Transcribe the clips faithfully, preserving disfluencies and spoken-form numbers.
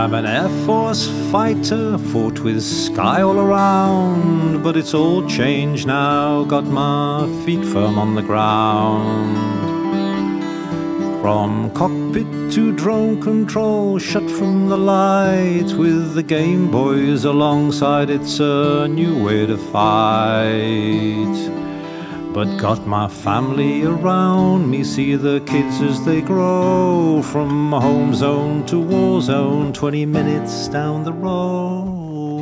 I'm an Air Force fighter, fought with sky all around, but it's all changed now, got my feet firm on the ground. From cockpit to drone control, shut from the light, with the Game Boys alongside, it's a new way to fight. But got my family around me, see the kids as they grow, from home zone to war zone, twenty minutes down the road.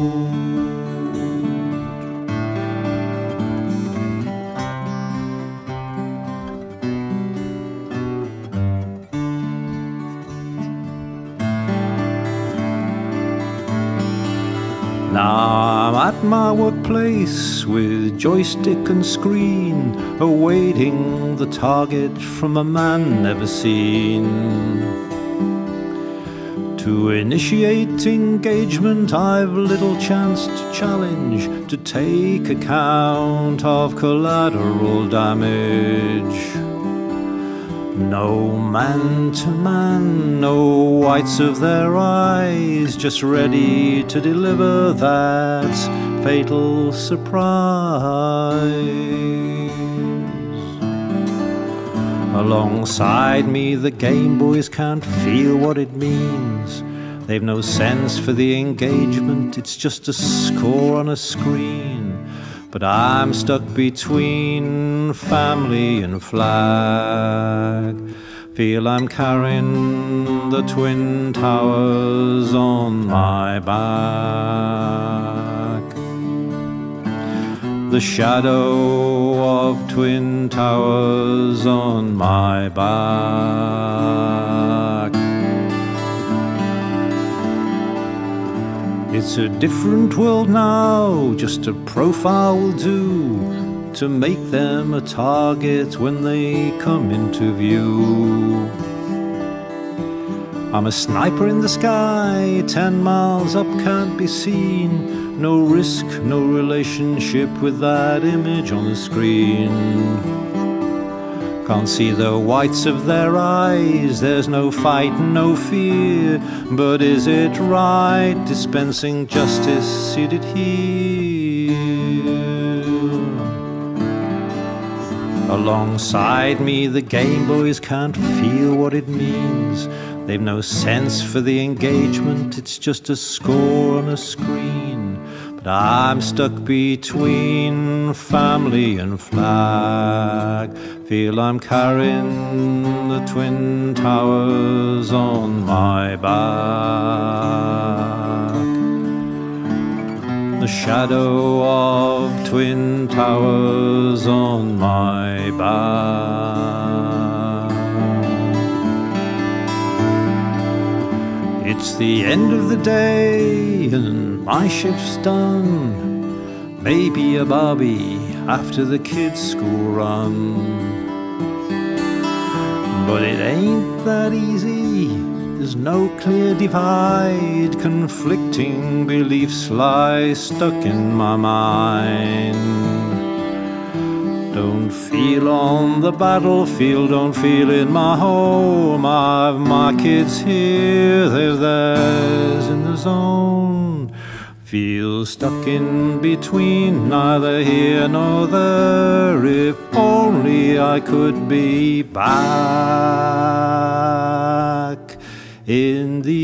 Now I'm at my workplace with joystick and screen, awaiting the target from a man never seen. To initiate engagement, I've little chance to challenge, to take account of collateral damage. No man to man, no whites of their eyes, just ready to deliver that fatal surprise. Alongside me, the Game Boys can't feel what it means. They've no sense for the engagement, it's just a score on a screen. But I'm stuck between family and flag. Feel I'm carrying the Twin Towers on my back. The shadow of Twin Towers on my back. It's a different world now, just a profile will do, to make them a target when they come into view. I'm a sniper in the sky, ten miles up, can't be seen. No risk, no relationship with that image on the screen. Can't see the whites of their eyes, there's no fight, no fear. But is it right, dispensing justice seated here? Alongside me, the Game Boys can't feel what it means. They've no sense for the engagement, it's just a score on a screen. But I'm stuck between family and flag. Feel I'm carrying the Twin Towers on my back. The shadow of Twin Towers on my back. It's the end of the day and my shift's done. Maybe a barbie after the kids' school run. But it ain't that easy, there's no clear divide. Conflicting beliefs lie stuck in my mind. Don't feel on the battlefield, don't feel in my home. I've my kids here, they're theirs in the zone. Feel stuck in between, neither here nor there. If only I could be back in the